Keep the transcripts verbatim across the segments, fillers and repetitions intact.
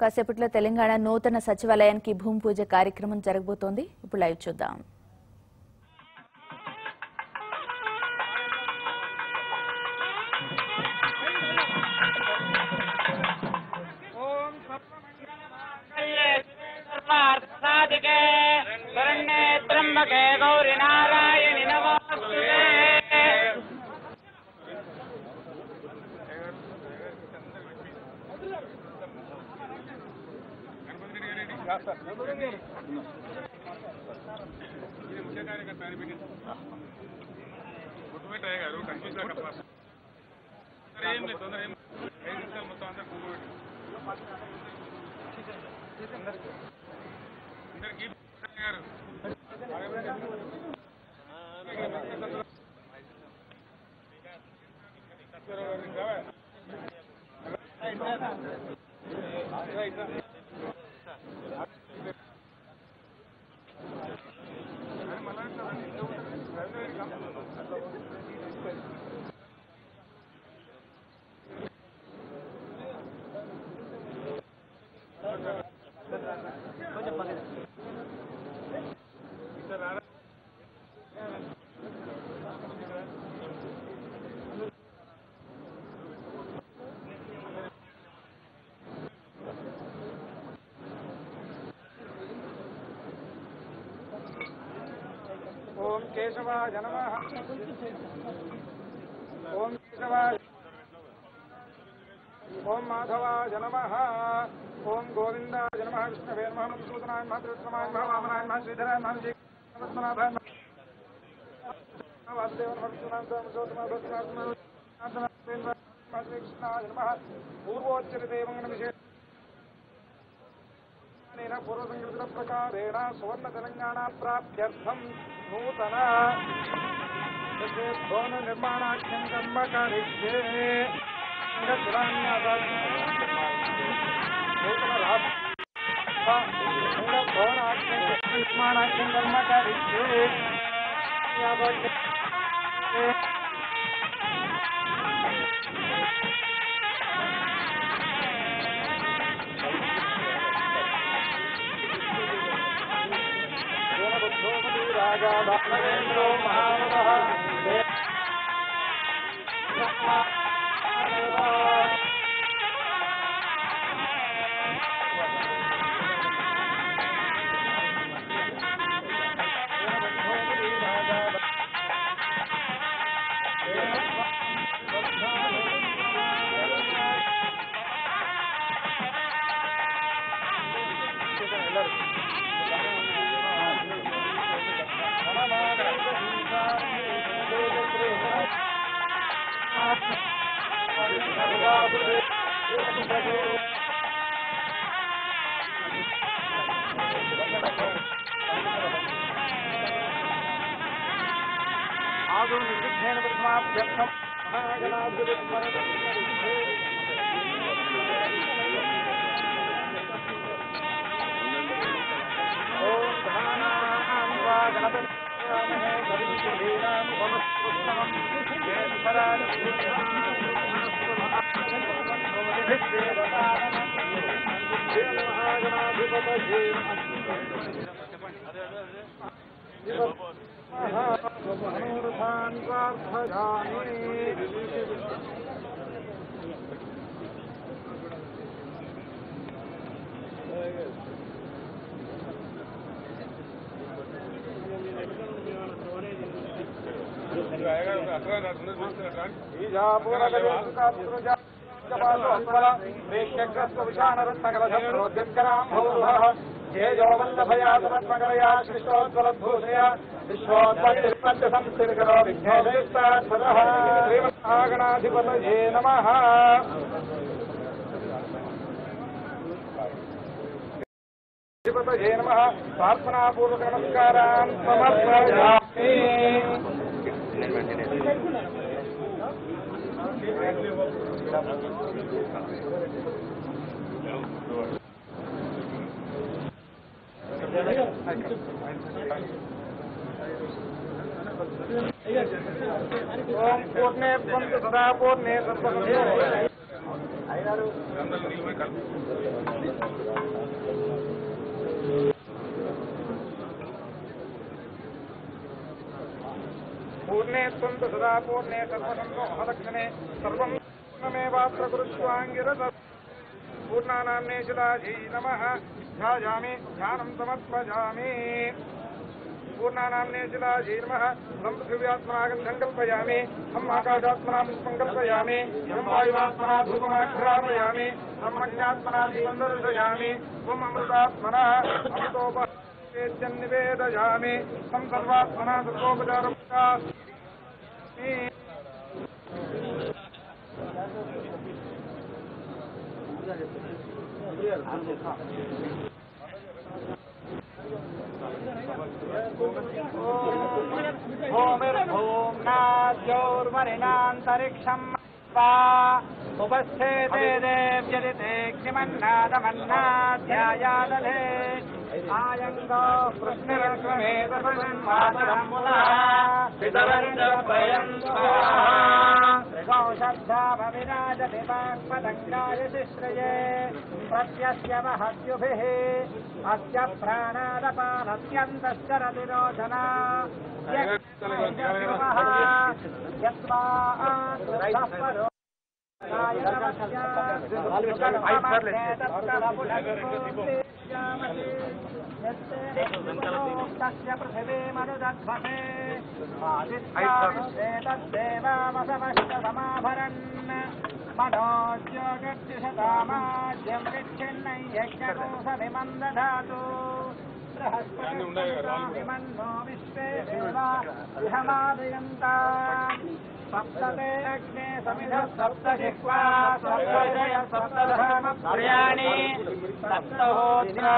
కాసేపట్లో తెలంగాణ నూతన సచివాలయానికి భూమి పూజ కార్యక్రమం జరగబోతోంది. ఇప్పుడు లైవ్ చూద్దాం. ओम केशवाय नमः। ओम केशवाय ओम माधवाय नमः। ओम गोविंदाय नमः। विष्णवे नमः। मधुसूदनाय नमः। त्रिविक्रमाय नमः। वामनाय नमः। श्रीधराय नमः। पद्मनाभाय नमः। वासुदेवाय नमः। कृष्णाय नमः। पूर्वोच्चरिते मंगलविशेष पूर्वसंकृत प्रकारेण सुवर्ण तेलंगाणा प्राप्त्यर्थं नूतन भवन निर्माणाख्यं कर्म करिष्ये। नूतन भवनाख्यं निर्माणाख्यं कर्म करिष्ये। राजा नरेंद्रो महावतः आदौ निर्विघ्नेन प्रथमाभ्यर्थं ओम धानां वा गणपति मनोरथान् प्रार्थयामि। तेजोवल्लभया कृष्णोज्वलभूषया विश्वोत्पत्तिसंस्थितिकरो विघ्नेशयुक्तात्मजः श्रीमद्गणाधिपतये नमः। अधिपतये नमः। प्रार्थनापूर्वक नमस्कारान् समर्पयामि। ओम पूर्णे पंत सदा पूर्णे सर्वसंभव त्वं सदा पूर्णे सर्वसन्तोषदक्षिणे सर्वं मेवात्र कुरुष्वाङ्गिरस पूर्णानाम्ने चिदाजी नमः ध्यायामि ध्यानं समर्पयामि पूर्णानाम्ने चिदाजी नमः तं पृथिव्यात्मनागन्धं कल्पयामि हम आकाशात्मना पुष्पं कल्पयामि हम वायुवात्मना धूपमाघ्रापयामि हम अग्न्यात्मना दीपं दर्शयामि त्वम् अमृतात्मना अमृतोपदेशं निवेदयामि तं सर्वात्मना सर्वोपचारं भूमिर्भूम्नाद्यौर्वरिणान्तरिक्षं उपस्थेते देव्यदितेऽग्निमन्नादमन्नाध्यायादधे आयङ्गो श्रद्धाभविराजभिवाक्पदङ्गाय शिश्रये प्रत्यस्य महद्युभिः अस्य प्राणादपानत्यन्तस्य रतिरोचना यत्वा पृथिवीमनुदध्वसे आदित्यादेवामसमस्तसमाभरन् मनोज्योगत्युषतामाज्यं विच्छिन्नै यज्ञकोशमिमं दधातु बृहस्पतिमन्नो विश्वे देवा इहमादयन्ताम् सप्तते अग्ने समिधः सप्त जिह्वा सप्तजय सप्तधामप्रियाणि सप्तहोत्रा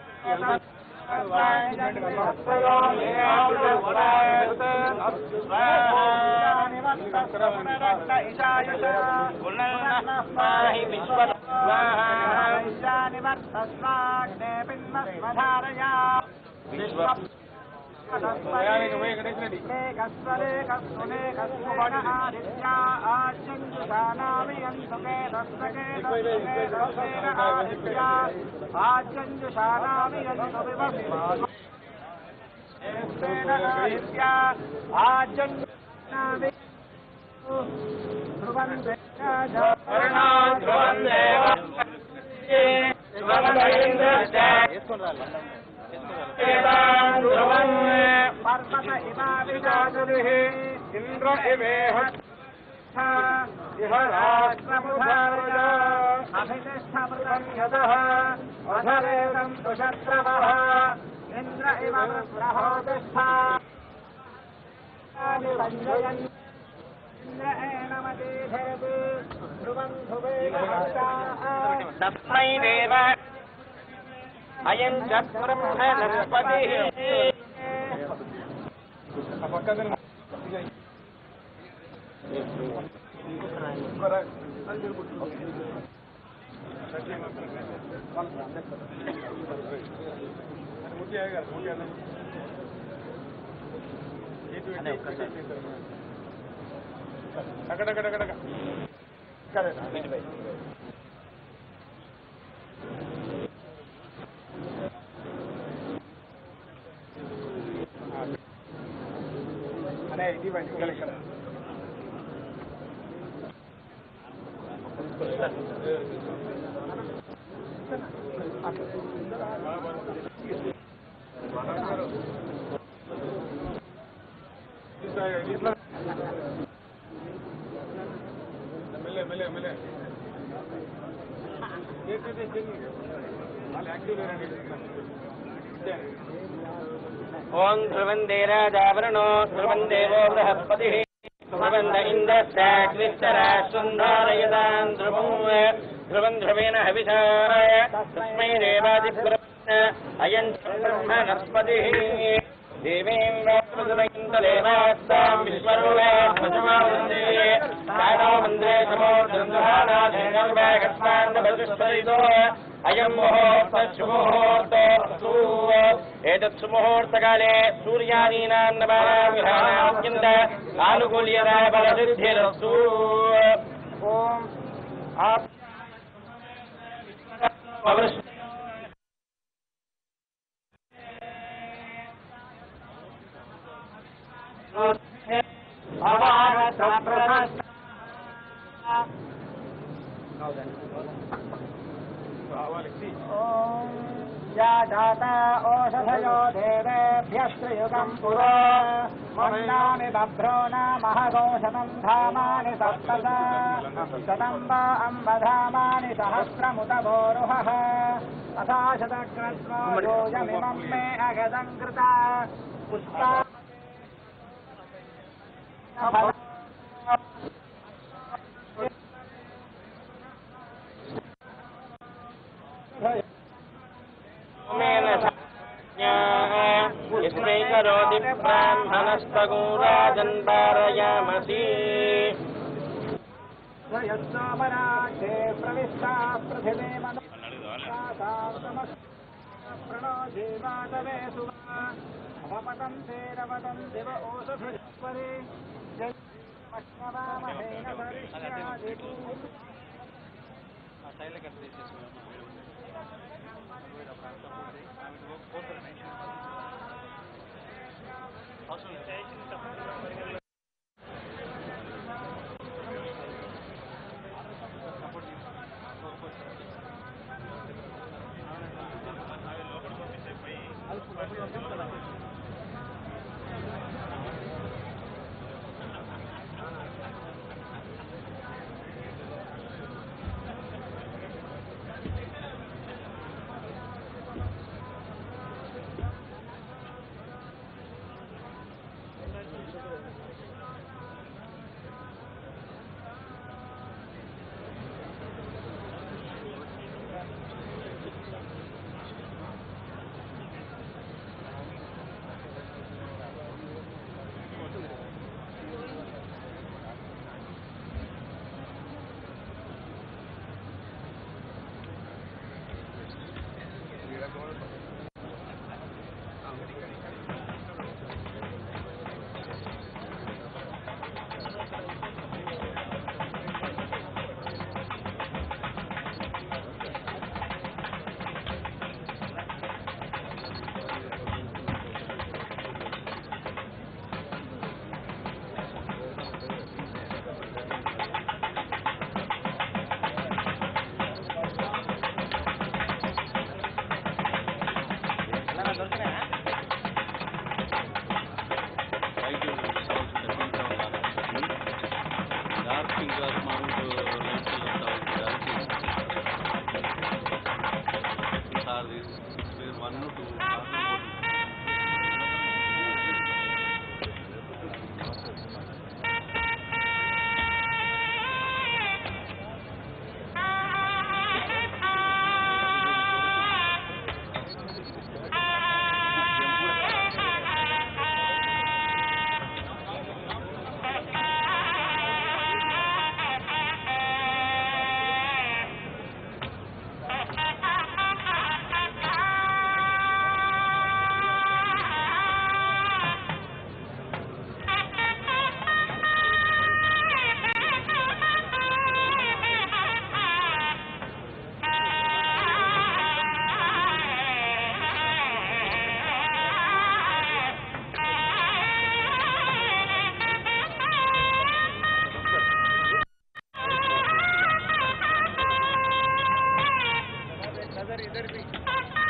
ईशानिवर्तस्वाग्ने पिन्मस्वधारया लेखस्वलेखस्वलेखस्वलेन आदित्या आज्ञञ्जुषानामियन्तुके दस्सकेन आदित्या आज्ञञ्जुषानामियन्तु विवस्वासेन आदित्या आज्ञञ्जुषानामि ध्रुवन्ते पर्वत इमाविदाजुभिः इन्द्र इवेह इह राष्ट्रमुधारय अभितिष्ठमृतं यतः अधरेदं सुशत्रवः इन्द्र इव प्रहोतिष्ठा सञ्जयन् इन्द्र एनमतीधेति ध्रुवं ध्रुवे तस्मै देव अयं च ब्रह्मणस्पतिः అనే ఇది వెంకటేశ్వర मिले मिले मिले ओम ध्रुवंदे राजावरणो ध्रुवंदेवो बृहस्पतिः ध्रुवंद इन्द्रस्याग्निश्चरा सुन्धारयतां ध्रुवं ध्रुवं ध्रुवेण हविषा तस्मै देवादिपुरः अयं ब्रह्मणस्पतिः देवीं वासुदेवैन्दलेवास्तां विश्वरूपात्मजमावन्दे सानो वन्दे समोर्धन्धहानाधेनर्वागस्मान्दभजुष्पदितो अयं मुहूर्तः शुभमुहूर्तोऽस्तु एतत् सुमुहूर्तकाले सूर्यादीनां नवानां ग्रहाणात्यन्त आनुकूल्यता बलसिद्धिरस्तु ओम आप ॐ या जाता ओषधयो देवेभ्यस्त्रियुगम् पुरा मन्नानि बभ्रो नामः गोशतं धामानि सप्तश शतं वा अम्बधामानि सहस्रमुत भोरुहः तथा शतक्रत्वा योजमिमं मे अगदं कृता पुष्पा इस्मै करोति ब्राह्मणस्तगूराजन् पारयामसि यस्यापराक्षे प्रविष्टा पृथिवी मनो प्रणो जीवातवे सुवा अवपतन्ते रवतन्ति व ओषधुष्पदे जयमश्ववामहेन सरिष्यादिति इधर भी